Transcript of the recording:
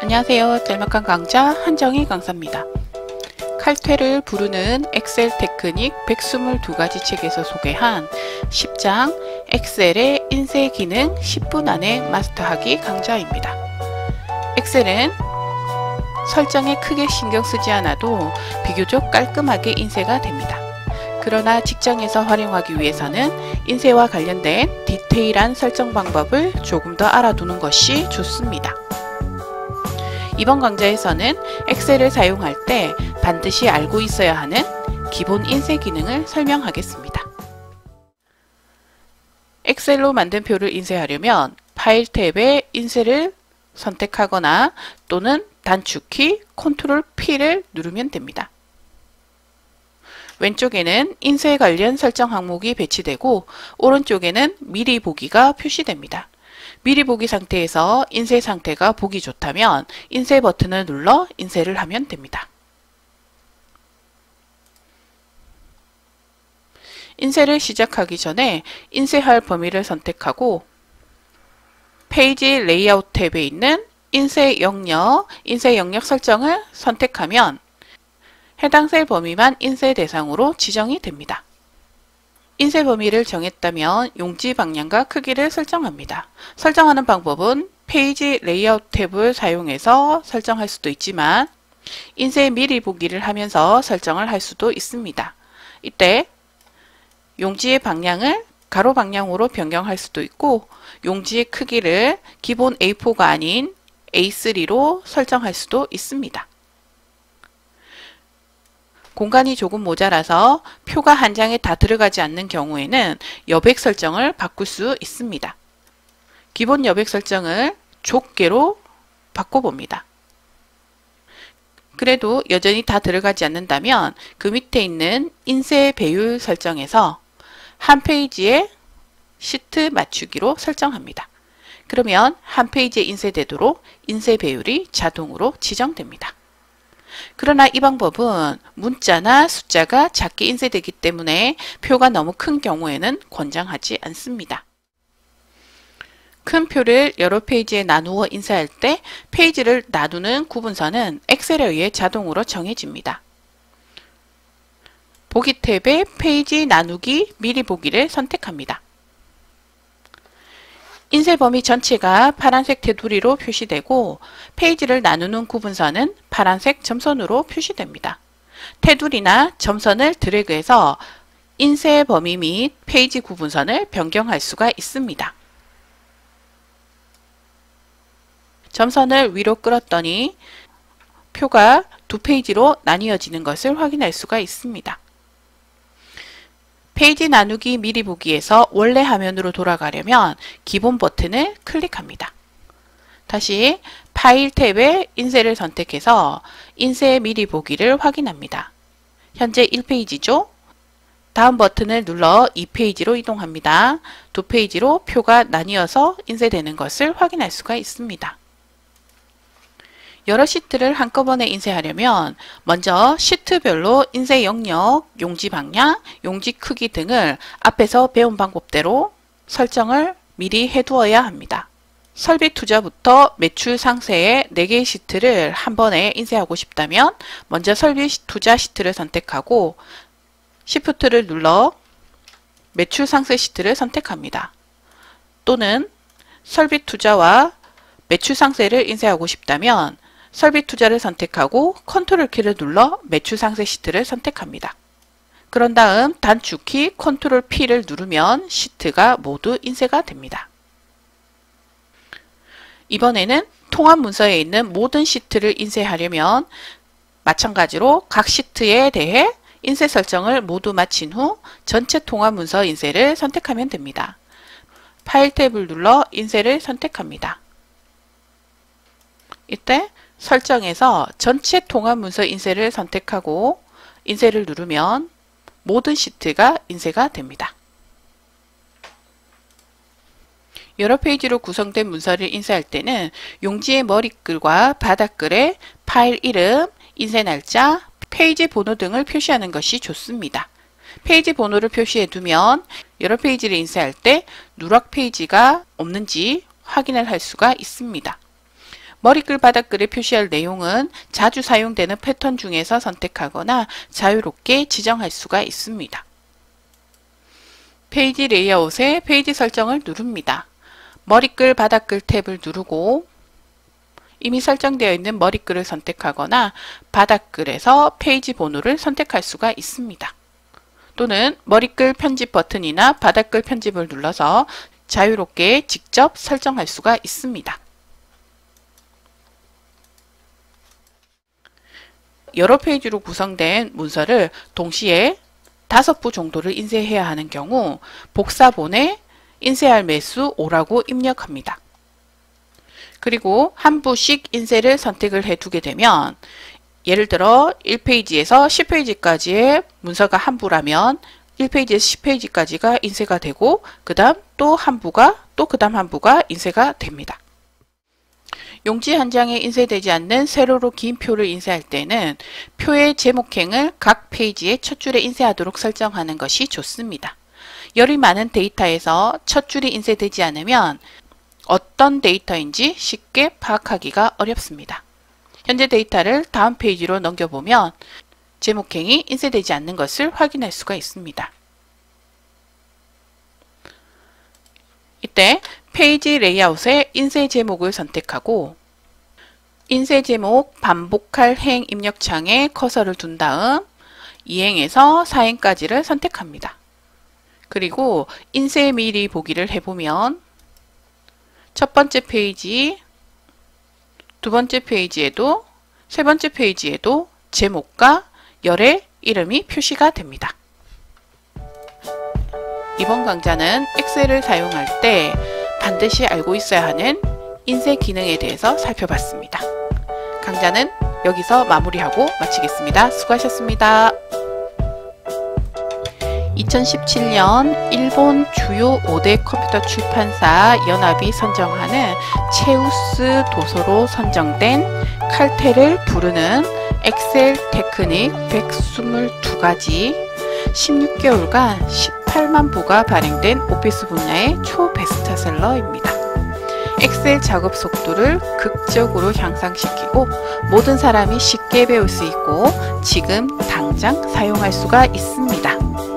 안녕하세요. 짤막한 강좌 한정희 강사입니다. 칼퇴를 부르는 엑셀 테크닉 122가지 책에서 소개한 10장 엑셀의 인쇄 기능 10분 안에 마스터하기 강좌입니다. 엑셀은 설정에 크게 신경 쓰지 않아도 비교적 깔끔하게 인쇄가 됩니다. 그러나 직장에서 활용하기 위해서는 인쇄와 관련된 디테일한 설정 방법을 조금 더 알아두는 것이 좋습니다. 이번 강좌에서는 엑셀을 사용할 때 반드시 알고 있어야 하는 기본 인쇄 기능을 설명하겠습니다. 엑셀로 만든 표를 인쇄하려면 파일 탭에 인쇄를 선택하거나 또는 단축키 Ctrl P를 누르면 됩니다. 왼쪽에는 인쇄 관련 설정 항목이 배치되고 오른쪽에는 미리 보기가 표시됩니다. 미리 보기 상태에서 인쇄 상태가 보기 좋다면 인쇄 버튼을 눌러 인쇄를 하면 됩니다. 인쇄를 시작하기 전에 인쇄할 범위를 선택하고 페이지 레이아웃 탭에 있는 인쇄 영역 설정을 선택하면 해당 셀 범위만 인쇄 대상으로 지정이 됩니다. 인쇄 범위를 정했다면 용지 방향과 크기를 설정합니다. 설정하는 방법은 페이지 레이아웃 탭을 사용해서 설정할 수도 있지만 인쇄 미리 보기를 하면서 설정을 할 수도 있습니다. 이때 용지의 방향을 가로 방향으로 변경할 수도 있고 용지의 크기를 기본 A4가 아닌 A3로 설정할 수도 있습니다. 공간이 조금 모자라서 표가 한 장에 다 들어가지 않는 경우에는 여백 설정을 바꿀 수 있습니다. 기본 여백 설정을 좁게로 바꿔봅니다. 그래도 여전히 다 들어가지 않는다면 그 밑에 있는 인쇄 배율 설정에서 한 페이지에 시트 맞추기로 설정합니다. 그러면 한 페이지에 인쇄되도록 인쇄 배율이 자동으로 지정됩니다. 그러나 이 방법은 문자나 숫자가 작게 인쇄되기 때문에 표가 너무 큰 경우에는 권장하지 않습니다. 큰 표를 여러 페이지에 나누어 인쇄할 때 페이지를 나누는 구분선은 엑셀에 의해 자동으로 정해집니다. 보기 탭에 페이지 나누기 미리 보기를 선택합니다. 인쇄 범위 전체가 파란색 테두리로 표시되고 페이지를 나누는 구분선은 파란색 점선으로 표시됩니다. 테두리나 점선을 드래그해서 인쇄 범위 및 페이지 구분선을 변경할 수가 있습니다. 점선을 위로 끌었더니 표가 두 페이지로 나뉘어지는 것을 확인할 수가 있습니다. 페이지 나누기 미리 보기에서 원래 화면으로 돌아가려면 기본 버튼을 클릭합니다. 다시 파일 탭에 인쇄를 선택해서 인쇄 미리 보기를 확인합니다. 현재 1페이지죠? 다음 버튼을 눌러 2페이지로 이동합니다. 두 페이지로 표가 나뉘어서 인쇄되는 것을 확인할 수가 있습니다. 여러 시트를 한꺼번에 인쇄하려면 먼저 시트별로 인쇄 영역, 용지 방향, 용지 크기 등을 앞에서 배운 방법대로 설정을 미리 해두어야 합니다. 설비 투자부터 매출 상세의 4개의 시트를 한 번에 인쇄하고 싶다면 먼저 설비 투자 시트를 선택하고 Shift를 눌러 매출 상세 시트를 선택합니다. 또는 설비 투자와 매출 상세를 인쇄하고 싶다면 설비 투자를 선택하고 컨트롤 키를 눌러 매출 상세 시트를 선택합니다. 그런 다음 단축키 컨트롤 P를 누르면 시트가 모두 인쇄가 됩니다. 이번에는 통합 문서에 있는 모든 시트를 인쇄하려면 마찬가지로 각 시트에 대해 인쇄 설정을 모두 마친 후 전체 통합 문서 인쇄를 선택하면 됩니다. 파일 탭을 눌러 인쇄를 선택합니다. 이때 설정에서 전체 통합 문서 인쇄를 선택하고 인쇄를 누르면 모든 시트가 인쇄가 됩니다. 여러 페이지로 구성된 문서를 인쇄할 때는 용지의 머리글과 바닥글에 파일 이름, 인쇄 날짜, 페이지 번호 등을 표시하는 것이 좋습니다. 페이지 번호를 표시해 두면 여러 페이지를 인쇄할 때 누락 페이지가 없는지 확인을 할 수가 있습니다. 머리글 바닥글에 표시할 내용은 자주 사용되는 패턴 중에서 선택하거나 자유롭게 지정할 수가 있습니다. 페이지 레이아웃에 페이지 설정을 누릅니다. 머리글 바닥글 탭을 누르고 이미 설정되어 있는 머리글을 선택하거나 바닥글에서 페이지 번호를 선택할 수가 있습니다. 또는 머리글 편집 버튼이나 바닥글 편집을 눌러서 자유롭게 직접 설정할 수가 있습니다. 여러 페이지로 구성된 문서를 동시에 5부 정도를 인쇄해야 하는 경우 복사본에 인쇄할 매수 5라고 입력합니다. 그리고 한 부씩 인쇄를 선택을 해두게 되면 예를 들어 1페이지에서 10페이지까지의 문서가 한 부라면 1페이지에서 10페이지까지가 인쇄가 되고 그 다음 또 한 부가 또 그 다음 한 부가 인쇄가 됩니다. 용지 한 장에 인쇄되지 않는 세로로 긴 표를 인쇄할 때는 표의 제목행을 각 페이지의 첫 줄에 인쇄하도록 설정하는 것이 좋습니다. 열이 많은 데이터에서 첫 줄이 인쇄되지 않으면 어떤 데이터인지 쉽게 파악하기가 어렵습니다. 현재 데이터를 다음 페이지로 넘겨보면 제목행이 인쇄되지 않는 것을 확인할 수가 있습니다. 이때 페이지 레이아웃에 인쇄 제목을 선택하고 인쇄 제목 반복할 행 입력창에 커서를 둔 다음 2행에서 4행까지를 선택합니다. 그리고 인쇄 미리 보기를 해보면 첫 번째 페이지, 두 번째 페이지에도 세 번째 페이지에도 제목과 열의 이름이 표시가 됩니다. 이번 강좌는 엑셀을 사용할 때 반드시 알고 있어야 하는 인쇄 기능에 대해서 살펴봤습니다. 강좌는 여기서 마무리하고 마치겠습니다. 수고하셨습니다. 2017년 일본 주요 5대 컴퓨터 출판사 연합이 선정하는 체우스 도서로 선정된 칼퇴를 부르는 엑셀 테크닉 122가지 16개월간 18만 부가 발행된 오피스 분야의 초베스트셀러입니다. 엑셀 작업 속도를 극적으로 향상시키고 모든 사람이 쉽게 배울 수 있고 지금 당장 사용할 수가 있습니다.